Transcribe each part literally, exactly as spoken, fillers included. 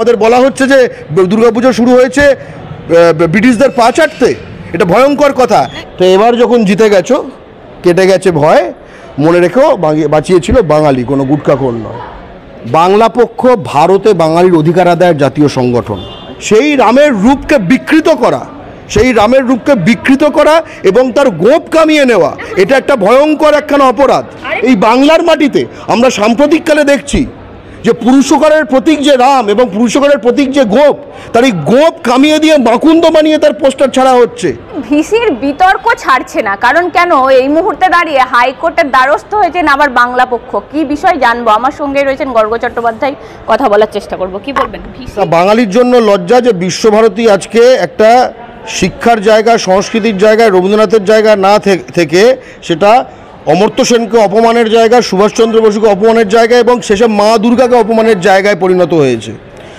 আমাদের বলা হচ্ছে যে দুর্গাপুজো শুরু হয়েছে ব্রিটিশদের পা চাটতে, এটা ভয়ঙ্কর কথা। তো এবার যখন জিতে গেছো, কেটে গেছে ভয়, মনে রেখো বাঁচিয়েছিল বাঙালি, কোনো গুটকাখোর নয়। বাংলা পক্ষ ভারতে বাঙালির অধিকার আদায়ের জাতীয় সংগঠন। সেই রামের রূপকে বিকৃত করা, সেই রামের রূপকে বিকৃত করা এবং তার গোপ কামিয়ে নেওয়া, এটা একটা ভয়ঙ্কর একখানা অপরাধ। এই বাংলার মাটিতে আমরা সাম্প্রতিককালে দেখছি যে পুরুষকারের প্রতীক যে রাম এবং পুরুষকারের প্রতীক যে গোপ, তার এই গোপ কামিয়ে দিয়ে বাকুন্দ বানিয়ে তার পোস্টার ছাড়া হচ্ছে। ভিসির বিতর্ক ছাড়ছে না, কারণ কেন এই মুহূর্তে দাঁড়িয়ে হাইকোর্টের দ্বারস্থ হয়েছেন আবার বাংলা পক্ষ। কি বিষয় জানবো, আমার সঙ্গে রয়েছেন গর্গ চট্টোপাধ্যায়, কথা বলার চেষ্টা করব। কি বলবেন? বাঙালির জন্য লজ্জা যে বিশ্বভারতী আজকে একটা শিক্ষার জায়গা, সংস্কৃতির জায়গায়, রবীন্দ্রনাথের জায়গা না থেকে সেটা অমর্ত্য সেনকে অপমানের জায়গা, সুভাষচন্দ্র বসুকে অপমানের জায়গা এবং শেষে মা দুর্গাকে অপমানের জায়গায় পরিণত হয়েছে।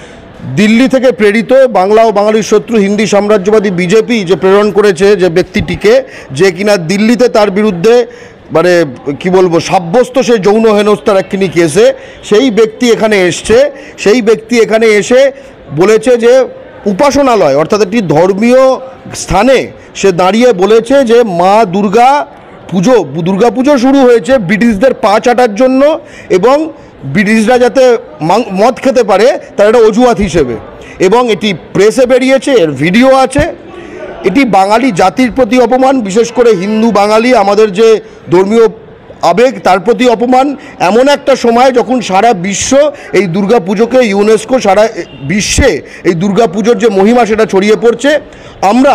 দিল্লি থেকে প্রেরিত বাংলা ও বাঙালির শত্রু হিন্দি সাম্রাজ্যবাদী বিজেপি যে প্রেরণ করেছে যে ব্যক্তিটিকে, যে কিনা দিল্লিতে তার বিরুদ্ধে মানে কি বলবো সাব্যস্ত সে যৌন হেনস্থার একখানি কেসে, সেই ব্যক্তি এখানে এসছে। সেই ব্যক্তি এখানে এসে বলেছে যে উপাসনালয় অর্থাৎ একটি ধর্মীয় স্থানে সে দাঁড়িয়ে বলেছে যে মা দুর্গা পুজো, দুর্গা পুজো শুরু হয়েছে ব্রিটিশদের পা চাটার জন্য এবং ব্রিটিশরা যাতে মদ খেতে পারে তার একটা অজুহাত হিসেবে, এবং এটি প্রেসে বেরিয়েছে, এর ভিডিও আছে। এটি বাঙালি জাতির প্রতি অপমান, বিশেষ করে হিন্দু বাঙালি আমাদের যে ধর্মীয় আবেগ তার প্রতি অপমান। এমন একটা সময় যখন সারা বিশ্ব এই দুর্গা পুজোকে, ইউনেস্কো সারা বিশ্বে এই দুর্গা পুজোর যে মহিমা সেটা ছড়িয়ে পড়ছে, আমরা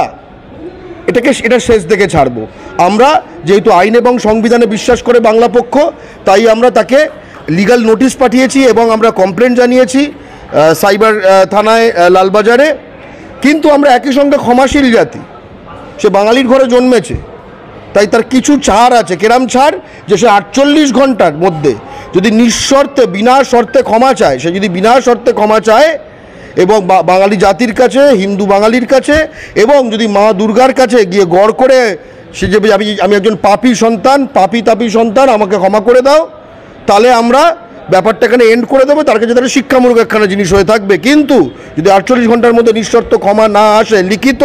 এটাকে এটা শেষ দেখে ছাড়বো। আমরা যেহেতু আইন এবং সংবিধানে বিশ্বাস করে বাংলা পক্ষ, তাই আমরা তাকে লিগ্যাল নোটিশ পাঠিয়েছি এবং আমরা কমপ্লেন জানিয়েছি সাইবার থানায় লালবাজারে। কিন্তু আমরা একই সঙ্গে ক্ষমাশীল জাতি, সে বাঙালির ঘরে জন্মেছে, তাই তার কিছু ছাড় আছে। কেরাম ছাড় যে সে আটচল্লিশ ঘন্টার মধ্যে যদি নিঃশর্তে বিনা শর্তে ক্ষমা চায়, সে যদি বিনা শর্তে ক্ষমা চায় এবং বাঙালি জাতির কাছে, হিন্দু বাঙালির কাছে এবং যদি মা দুর্গার কাছে গিয়ে গড় করে সে যে আমি আমি একজন পাপী সন্তান, পাপী তাপী সন্তান, আমাকে ক্ষমা করে দাও, তাহলে আমরা ব্যাপারটা এখানে এন্ড করে দেবো। তার কাছে তারা শিক্ষামূলক একখানা জিনিস হয়ে থাকবে। কিন্তু যদি আটচল্লিশ ঘন্টার মধ্যে নিঃশর্ত ক্ষমা না আসে লিখিত,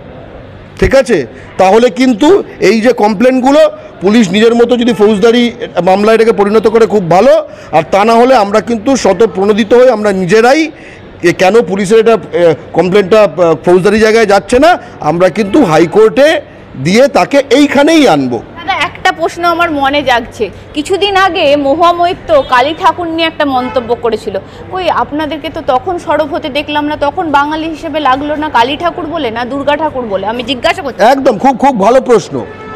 ঠিক আছে, তাহলে কিন্তু এই যে কমপ্লেনগুলো পুলিশ নিজের মতো যদি ফৌজদারি মামলা এটাকে পরিণত করে খুব ভালো, আর তা না হলে আমরা কিন্তু স্বতঃপ্রণোদিত হয়ে আমরা নিজেরাই, কেন পুলিশের এটা কমপ্লেনটা ফৌজদারি জায়গায় যাচ্ছে না, আমরা কিন্তু হাইকোর্টে দিয়ে তাকে এইখানেই আনবো। একটা প্রশ্ন আমার মনে জাগছে, কিছুদিন আগে মহুয়া মৈত্র কালী ঠাকুর নিয়ে একটা মন্তব্য করেছিল। ওই আপনাদেরকে তো তখন সরব হতে দেখলাম না, তখন বাঙালি হিসেবে লাগলো না কালী ঠাকুর বলে না দুর্গা ঠাকুর বলে? আমি জিজ্ঞাসা করছি। একদম খুব খুব ভালো প্রশ্ন।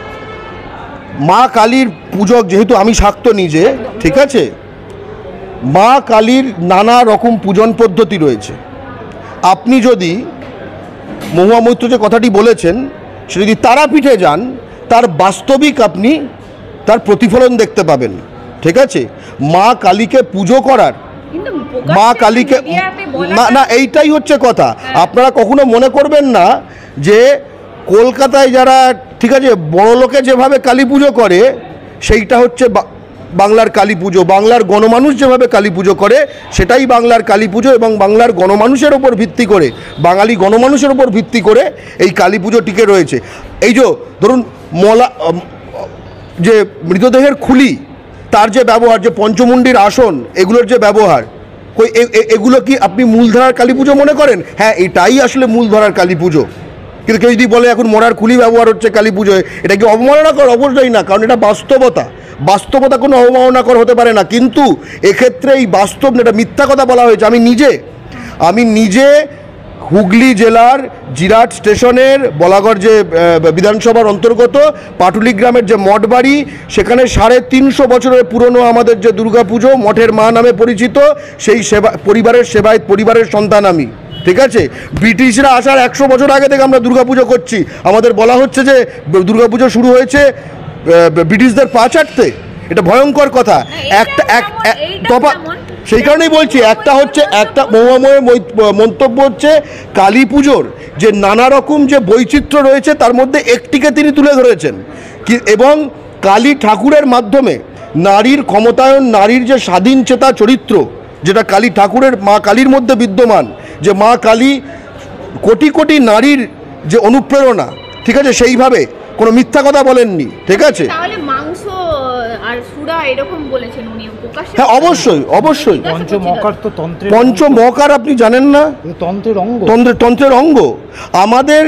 মা কালীর পূজক যেহেতু আমি শাক্ত নিজে, ঠিক আছে, মা কালীর নানা রকম পূজন পদ্ধতি রয়েছে। আপনি যদি মহুয়া মৈত্র যে কথাটি বলেছেন সে যদি তারাপীঠে যান, তার বাস্তবিক আপনি তার প্রতিফলন দেখতে পাবেন। ঠিক আছে, মা কালীকে পুজো করার, মা কালীকে না না এইটাই হচ্ছে কথা। আপনারা কখনো মনে করবেন না যে কলকাতায় যারা, ঠিক আছে, বড় লোকে যেভাবে কালী পুজো করে সেইটা হচ্ছে বাংলার কালী পুজো। বাংলার গণমানুষ যেভাবে কালী পুজো করে সেটাই বাংলার কালী পুজো, এবং বাংলার গণমানুষের ওপর ভিত্তি করে, বাঙালি গণমানুষের ওপর ভিত্তি করে এই কালী পুজো টিকে রয়েছে। এই যে ধরুন মলা, যে মৃতদেহের খুলি, তার যে ব্যবহার, যে পঞ্চমুণ্ডির আসন, এগুলোর যে ব্যবহার, কই এগুলো কি আপনি মূলধারার কালী পুজো মনে করেন? হ্যাঁ, এটাই আসলে মূলধারার কালী পুজো। কিন্তু কেউ যদি বলে এখন মরার খুলি ব্যবহার হচ্ছে কালী পুজোয়, এটা কি অবমাননা কর? অবশ্যই না, কারণ এটা বাস্তবতা। বাস্তবতা কোনো অবমাননাকর হতে পারে না। কিন্তু এক্ষেত্রে এই বাস্তব, এটা মিথ্যা কথা বলা হয়েছে। আমি নিজে আমি নিজে হুগলি জেলার জিরাট স্টেশনের বলাগড় যে বিধানসভার অন্তর্গত পাটুলি গ্রামের যে মঠ বাড়ি, সেখানে সাড়ে তিনশো বছরের পুরনো আমাদের যে দুর্গাপুজো, মঠের মা নামে পরিচিত, সেই সেবা পরিবারের সেবায় পরিবারের সন্তান আমি। ঠিক আছে, ব্রিটিশরা আসার একশো বছর আগে থেকে আমরা দুর্গাপুজো করছি। আমাদের বলা হচ্ছে যে দুর্গাপুজো শুরু হয়েছে ব্রিটিশদের পা চাটতে, এটা ভয়ঙ্কর কথা। একটা এক তফাৎ, সেই কারণেই বলছি, একটা হচ্ছে একটা মহাময় মন্তব্য হচ্ছে কালী পুজোর যে নানা রকম যে বৈচিত্র্য রয়েছে তার মধ্যে একটিকে তিনি তুলে ধরেছেন, কি এবং কালী ঠাকুরের মাধ্যমে নারীর ক্ষমতায়ন, নারীর যে স্বাধীন চেতা চরিত্র, যেটা কালী ঠাকুরের মা কালীর মধ্যে বিদ্যমান, যে মা কালী কোটি কোটি নারীর যে অনুপ্রেরণা, ঠিক আছে, সেইভাবে কোনো মিথ্যা কথা বলেননি, ঠিক আছে। তাহলে মাংস আর সুরা এরকম বলেছেন উনি প্রকাশ্যে? হ্যাঁ, অবশ্যই অবশ্যই। পঞ্চমকার তো তন্ত্রের পঞ্চমকার আপনি জানেন না? তন্ত্রের অঙ্গ, তন্ত্রের তন্ত্রের অঙ্গ। আমাদের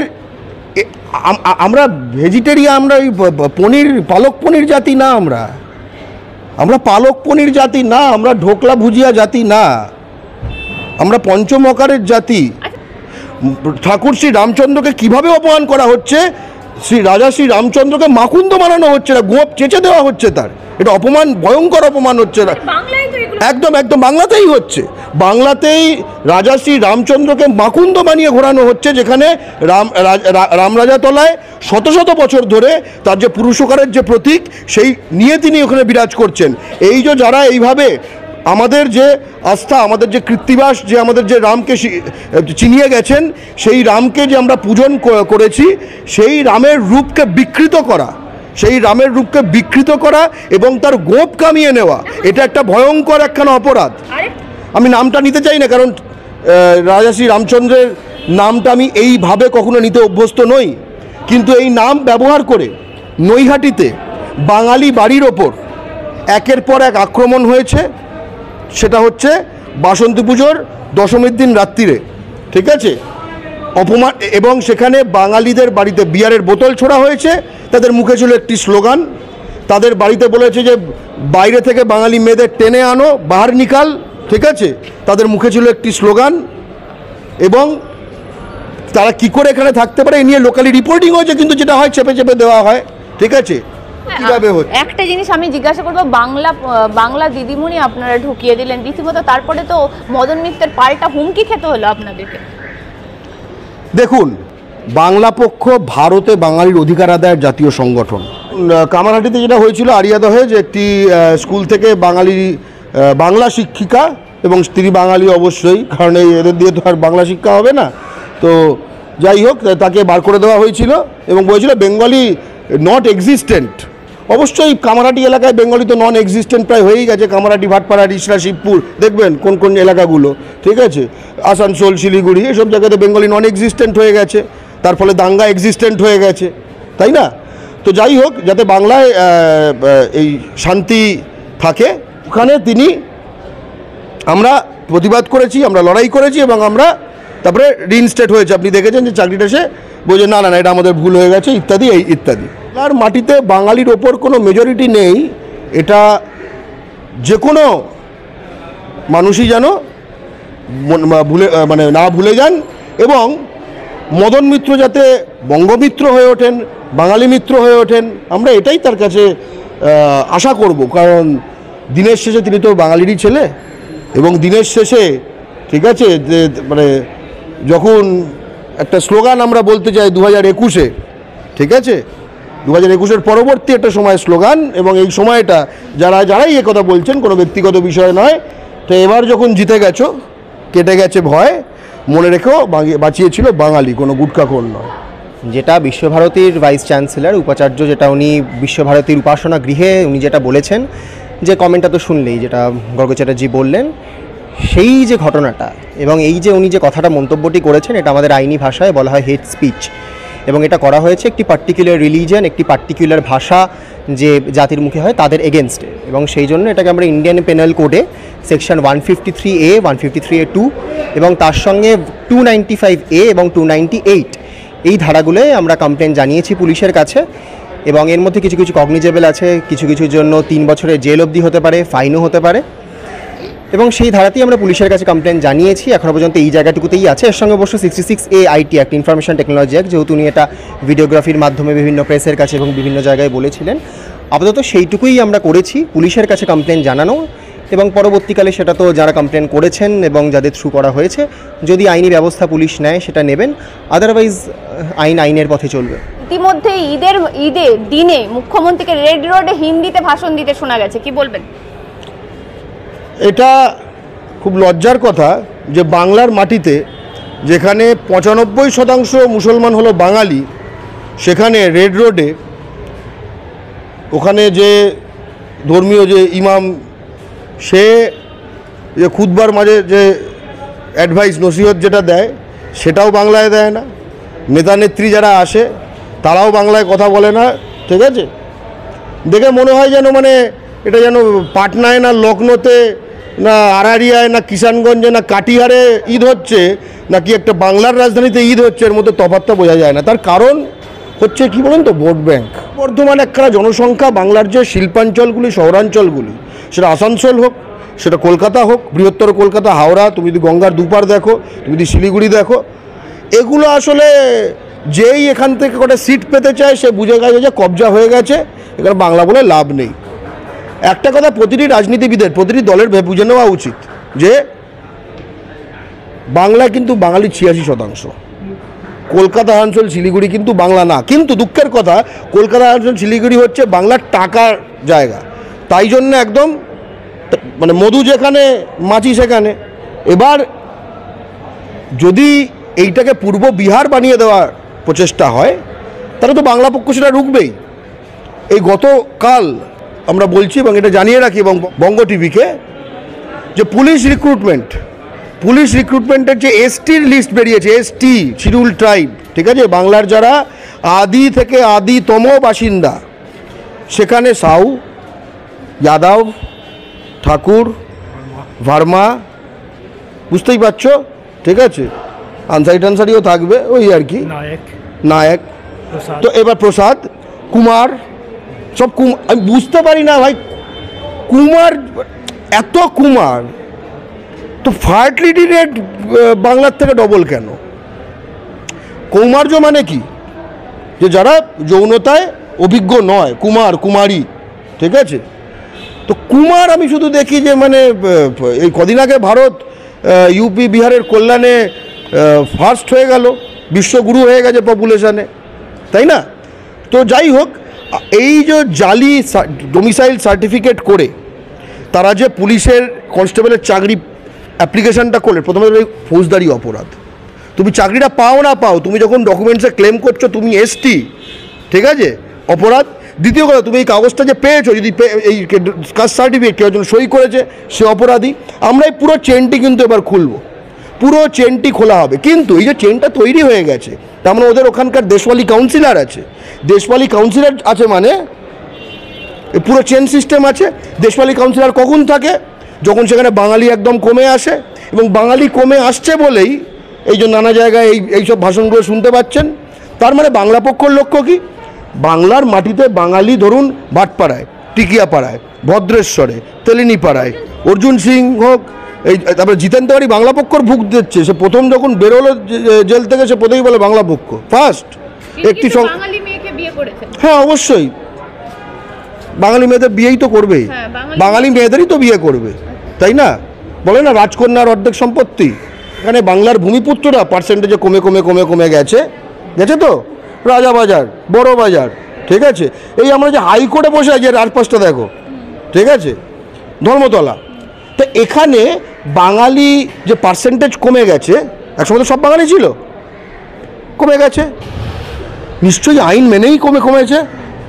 আমরা ভেজিটেরিয়ান, আমরা ওই পনির পালক পনির জাতি না, আমরা আমরা পালক পনির জাতি না, আমরা ঢোকলা ভুজিয়া জাতি না, আমরা পঞ্চমকারের জাতি। ঠাকুর শ্রী রামচন্দ্রকে কিভাবে অপমান করা হচ্ছে, শ্রী রাজা শ্রী রামচন্দ্রকে মাকুন্দ বানানো হচ্ছে না, গোপ চেঁচে দেওয়া হচ্ছে, তার এটা অপমান, ভয়ঙ্কর অপমান হচ্ছে না। একদম একদম বাংলাতেই হচ্ছে, বাংলাতেই রাজা শ্রী রামচন্দ্রকে মাকুন্দ বানিয়ে ঘোরানো হচ্ছে, যেখানে রাম রামরাজা তলায় শত শত বছর ধরে তার যে পুরুষকারের যে প্রতীক, সেই নিয়ে তিনি ওখানে বিরাজ করছেন। এই যে যারা এইভাবে আমাদের যে আস্থা, আমাদের যে কৃত্তিবাস, যে আমাদের যে রামকে চিনিয়ে গেছেন, সেই রামকে যে আমরা পূজন করেছি, সেই রামের রূপকে বিকৃত করা, সেই রামের রূপকে বিকৃত করা এবং তার গোপ কামিয়ে নেওয়া, এটা একটা ভয়ঙ্কর একখানা অপরাধ। আমি নামটা নিতে চাই না, কারণ রাজা শ্রী রামচন্দ্রের নামটা আমি এইভাবে কখনো নিতে অভ্যস্ত নই, কিন্তু এই নাম ব্যবহার করে নৈহাটিতে বাঙালি বাড়ির ওপর একের পর এক আক্রমণ হয়েছে। সেটা হচ্ছে বাসন্তী পুজোর দশমীর দিন রাত্রিরে, ঠিক আছে, অপমান, এবং সেখানে বাঙালিদের বাড়িতে বিয়ারের বোতল ছোড়া হয়েছে। তাদের মুখে ছিল একটি স্লোগান, তাদের বাড়িতে বলেছে যে বাইরে থেকে বাঙালি মেয়েদের টেনে আনো, বাহার নিকাল, ঠিক আছে, তাদের মুখে ছিল একটি স্লোগান। এবং তারা কি করে এখানে থাকতে পারে, এ নিয়ে লোকালি রিপোর্টিং হয়েছে, কিন্তু যেটা হয় চেপে চেপে দেওয়া হয়, ঠিক আছে। কিভাবে হচ্ছে একটা জিনিস আমি জিজ্ঞাসা করবো, বাংলা বাংলা দিদিমণি আপনারা ঢুকিয়ে দিলেন রীতিমতো, তারপরে তো মদন মিত্রের পাল্টা হুমকি খেতে হলো আপনাদেরকে। দেখুন, বাংলা পক্ষ ভারতে বাঙালির অধিকার আদায়ের জাতীয় সংগঠন। কামারহাটিতে যেটা হয়েছিল আরিয়াদহে, যে একটি স্কুল থেকে বাঙালি বাংলা শিক্ষিকা, এবং তিনি বাঙালি অবশ্যই, কারণ এই এদের দিয়ে তো আর বাংলা শিক্ষা হবে না, তো যাই হোক, তাকে বার করে দেওয়া হয়েছিল এবং বলেছিল বেঙ্গলি নট এক্সিস্টেন্ট। অবশ্যই কামারহাটি এলাকায় বেঙ্গলি তো নন এক্সিস্টেন্ট প্রায় হয়েই গেছে, কামারহাটি, ভাটপাড়া, রিসরা, শিবপুর, দেখবেন কোন কোন এলাকাগুলো, ঠিক আছে, আসানসোল, শিলিগুড়ি, এসব জায়গাতে বেঙ্গলি নন এক্সিস্টেন্ট হয়ে গেছে, তার ফলে দাঙ্গা এক্সিস্টেন্ট হয়ে গেছে, তাই না? তো যাই হোক, যাতে বাংলায় এই শান্তি থাকে, ওখানে তিনি, আমরা প্রতিবাদ করেছি, আমরা লড়াই করেছি, এবং আমরা তারপরে রিইনস্টেট হয়েছে। আপনি দেখেছেন যে চাকরিটা সে বলছে না না না এটা আমাদের ভুল হয়ে গেছে, ইত্যাদি এই ইত্যাদি। আর মাটিতে বাঙালির ওপর কোনো মেজরিটি নেই, এটা যে কোনো মানুষই যেন ভুলে, মানে না ভুলে যান, এবং মদন মিত্র যাতে বঙ্গমিত্র হয়ে ওঠেন, বাঙালি মিত্র হয়ে ওঠেন, আমরা এটাই তার কাছে আশা করব। কারণ দিনের শেষে তিনি তো বাঙালিরই ছেলে, এবং দিনের শেষে, ঠিক আছে, যে মানে যখন একটা স্লোগান আমরা বলতে চাই দু হাজার একুশে, ঠিক আছে, দু হাজার একুশের পরবর্তী একটা সময় স্লোগান, এবং এই সময়টা যারা যারাই এ কথা বলছেন কোনো ব্যক্তিগত বিষয় নয়, তো এবার যখন জিতে গেছো, কেটে গেছে ভয়, মনে রেখেও বাঁচিয়েছিল বাঙালি, কোনো গুটখাখোর নয়। যেটা বিশ্বভারতীর ভাইস চ্যান্সেলর উপাচার্য, যেটা উনি বিশ্বভারতীর উপাসনা গৃহে উনি যেটা বলেছেন, যে কমেন্টটা তো শুনলেই, যেটা গর্গ চ্যাটার্জি বললেন, সেই যে ঘটনাটা এবং এই যে উনি যে কথাটা মন্তব্যটি করেছেন, এটা আমাদের আইনি ভাষায় বলা হয় হেট স্পিচ, এবং এটা করা হয়েছে একটি পার্টিকুলার রিলিজিয়ন, একটি পার্টিকুলার ভাষা যে জাতির মুখে হয় তাদের এগেনস্টে, এবং সেই জন্য এটাকে আমরা ইন্ডিয়ান পেনাল কোডে section one fifty three A, one fifty three A two এবং তার সঙ্গে টু নাইনটি ফাইভ এ এবং টু নাইনটি এইট এই ধারাগুলোয় আমরা কমপ্লেন জানিয়েছি পুলিশের কাছে, এবং এর মধ্যে কিছু কিছু কগনিজেবল আছে, কিছু কিছুর জন্য তিন বছরের জেল অবধি হতে পারে, ফাইনও হতে পারে, এবং সেই ধারাতেই আমরা পুলিশের কাছে কমপ্লেন জানিয়েছি। এখনও পর্যন্ত এই জায়গাটুকুতেই আছে। এর সঙ্গে অবশ্য sixty six A IT act, information technology act, যেহেতু উনি এটা ভিডিওগ্রাফির মাধ্যমে বিভিন্ন প্রেসের কাছে এবং বিভিন্ন জায়গায় বলেছিলেন, আপাতত সেইটুকুই আমরা করেছি, পুলিশের কাছে কমপ্লেন জানানো, এবং পরবর্তীকালে সেটা তো যারা কমপ্লেন করেছেন এবং যাদের থ্রু করা হয়েছে, যদি আইনি ব্যবস্থা পুলিশ নেয় সেটা নেবেন, আদারওয়াইজ আইন আইনের পথে চলবে। ইতিমধ্যে ঈদের ঈদের দিনে মুখ্যমন্ত্রীকে রেড রোডে হিন্দিতে ভাষণ দিতে শোনা গেছে, কি বলবেন? এটা খুব লজ্জার কথা যে বাংলার মাটিতে, যেখানে পঁচানব্বই শতাংশ মুসলমান হলো বাঙালি, সেখানে রেড রোডে ওখানে যে ধর্মীয় যে ইমাম, সে যে খুদবার মাঝে যে অ্যাডভাইস নসিহত যেটা দেয় সেটাও বাংলায় দেয় না, নেতা নেত্রী যারা আসে তারাও বাংলায় কথা বলে না, ঠিক আছে। দেখে মনে হয় যেন মানে এটা যেন পাটনায় না লখনৌতে না আরারিয়ায় না কিষানগঞ্জে না কাটিহারে ঈদ হচ্ছে নাকি একটা বাংলার রাজধানীতে ঈদ হচ্ছে, এর মধ্যে তফাৎটা বোঝা যায় না। তার কারণ হচ্ছে কি বলুন তো, ভোট ব্যাংক। বর্ধমান একখানা জনসংখ্যা, বাংলার যে শিল্পাঞ্চলগুলি শহরাঞ্চলগুলি, সেটা আসানসোল হোক, সেটা কলকাতা হোক, বৃহত্তর কলকাতা, হাওড়া, তুমি যদি গঙ্গার দুপার দেখো, তুমি যদি শিলিগুড়ি দেখো, এগুলো আসলে যেই এখান থেকে কটা সিট পেতে চায় সে বুঝে গেছে যে কবজা হয়ে গেছে, এখানে বাংলা বলে লাভ নেই। একটা কথা প্রতিটি রাজনীতিবিদের, প্রতিটি দলের বুঝে নেওয়া উচিত যে বাংলা কিন্তু বাঙালির ছিয়াশি শতাংশ, কলকাতা অঞ্চল শিলিগুড়ি কিন্তু বাংলা না। কিন্তু দুঃখের কথা, কলকাতা অঞ্চল শিলিগুড়ি হচ্ছে বাংলার টাকার জায়গা, তাই জন্য একদম মানে মধু যেখানে মাছি সেখানে। এবার যদি এইটাকে পূর্ব বিহার বানিয়ে দেওয়ার প্রচেষ্টা হয় তাহলে তো বাংলা পক্ষ সেটা রুখবেই। এই গতকাল আমরা বলছি এবং এটা জানিয়ে রাখি এবং বঙ্গ টিভিকে যে পুলিশ রিক্রুটমেন্ট পুলিশ রিক্রুটমেন্টের যে এসটির লিস্ট বেরিয়েছে, এসটি শিডিউল ট্রাইব, ঠিক আছে, বাংলার যারা আদি থেকে আদিতম বাসিন্দা, সেখানে সাউ, যাদব, ঠাকুর, ভার্মা, বুঝতেই পারছো, ঠিক আছে, আনসারি টানসারিও থাকবে ওই আর কি, নায়ক নায়ক তো এবার প্রসাদ, কুমার, সব কুমার। আমি বুঝতে পারি না ভাই, কুমার এত কুমার তো ফার্টিলিটি রেট বাংলার থেকে ডবল কেন? কৌমার্য মানে কি? যে যারা যৌনতায় অভিজ্ঞ নয়, কুমার কুমারী, ঠিক আছে। তো কুমার আমি শুধু দেখি যে মানে এই কদিন আগে ভারত ইউপি বিহারের কল্যাণে ফার্স্ট হয়ে গেল, বিশ্বগুরু হয়ে গেছে পপুলেশনে, তাই না? তো যাই হোক, এই যে জালি ডোমিসাইল সার্টিফিকেট করে তারা যে পুলিশের কনস্টেবলের চাকরি অ্যাপ্লিকেশানটা করলে, প্রথমে ফৌজদারি অপরাধ। তুমি চাকরিটা পাও না পাও, তুমি যখন ডকুমেন্টসে ক্লেম করছো তুমি এসটি, ঠিক আছে, অপরাধ। দ্বিতীয় কথা, তুমি এই কাগজটা যে পেয়েছো, যদি এই কাস্ট সার্টিফিকেট কেউ একজন সই করেছে সে অপরাধী। আমরা এই পুরো চেনটি কিন্তু এবার খুলবো, পুরো চেনটি খোলা হবে। কিন্তু এই যে চেনটা তৈরি হয়ে গেছে, তার মানে ওদের ওখানকার দেশওয়ালি কাউন্সিলর আছে, দেশওয়ালি কাউন্সিলর আছে মানে পুরো চেন সিস্টেম আছে। দেশওয়ালি কাউন্সিলর কখন থাকে? যখন সেখানে বাঙালি একদম কমে আসে, এবং বাঙালি কমে আসছে বলেই এই যে নানা জায়গায় এই এইসব ভাষণগুলো শুনতে পাচ্ছেন। তার মানে বাংলা পক্ষর লক্ষ্য কি? বাংলার মাটিতে বাঙালি, ধরুন ভাটপাড়ায়, টিকিয়াপাড়ায়, ভদ্রেশ্বরে, তেলিনীপাড়ায়, অর্জুন সিং হোক, এই তারপরে জিতেন তেওয়ারি বাংলা পক্ষর ভুগ দিচ্ছে। সে প্রথম যখন বেরোলো জেল থেকে সে প্রথমেই বলে বাংলা পক্ষ ফার্স্ট। একটি বাঙালি মেয়েকে বিয়ে করেছে, হ্যাঁ অবশ্যই বাঙালি মেয়েদের বিয়েই তো করবেই, বাঙালি মেয়েদেরই তো বিয়ে করবে, তাই না? বলে না রাজকন্যার অর্ধেক সম্পত্তি। এখানে বাংলার ভূমিপুত্ররা পার্সেন্টেজে কমে কমে কমে কমে গেছে গেছে তো রাজাবাজার, বড় বাজার, ঠিক আছে। এই আমরা যে হাইকোর্টে বসে আছি রাজপাশটা দেখো, ঠিক আছে, ধর্মতলা। তো এখানে বাঙালি যে পার্সেন্টেজ কমে গেছে, একসময় তো সব বাঙালি ছিল, কমে গেছে, নিশ্চয়ই আইন মেনেই কমে কমেছে।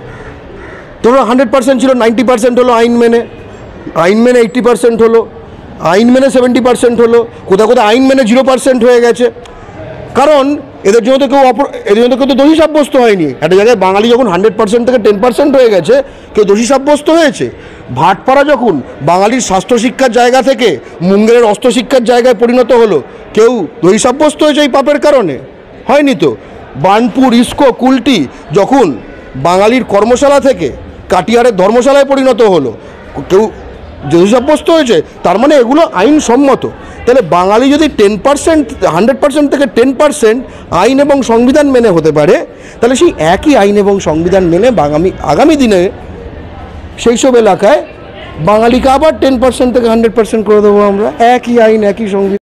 ধরো হান্ড্রেড পার্সেন্ট ছিল, নাইনটি পার্সেন্ট হলো আইন মেনে, আইন মেনে এইট্টি পার্সেন্ট হলো, আইন মেনে সেভেন্টি পার্সেন্ট হলো, কোথাও কোথাও আইন মেনে জিরো পার্সেন্ট হয়ে গেছে। কারণ এদের জন্য তো কেউ অপর এদের জন্য কেউ তো দোষী সাব্যস্ত হয়নি। একটা জায়গায় বাঙালি যখন হান্ড্রেড পার্সেন্ট থেকে টেন পার্সেন্ট হয়ে গেছে, কেউ দোষী সাব্যস্ত হয়েছে। ভাটপাড়া যখন বাঙালির স্বাস্থ্য শিক্ষার জায়গা থেকে মুঙ্গেরের অস্ত্র শিক্ষার জায়গায় পরিণত হলো, কেউ দোষী সাব্যস্ত হয়েছে এই পাপের কারণে? হয়নি তো। বার্নপুর, ইস্কো, কুলটি যখন বাঙালির কর্মশালা থেকে কাটিহারের ধর্মশালায় পরিণত হলো, কেউ দোষী সাব্যস্ত হয়েছে? তার মানে এগুলো আইনসম্মত। তাহলে বাঙালি যদি টেন পার্সেন্ট হান্ড্রেড পার্সেন্ট থেকে টেন পার্সেন্ট আইন এবং সংবিধান মেনে হতে পারে, তাহলে সেই একই আইন এবং সংবিধান মেনে আগামী আগামী দিনে সেই সব এলাকায় বাঙালিকে আবার টেন পার্সেন্ট থেকে হান্ড্রেড পার্সেন্ট করে দেবো আমরা, একই আইন একই সংবিধান।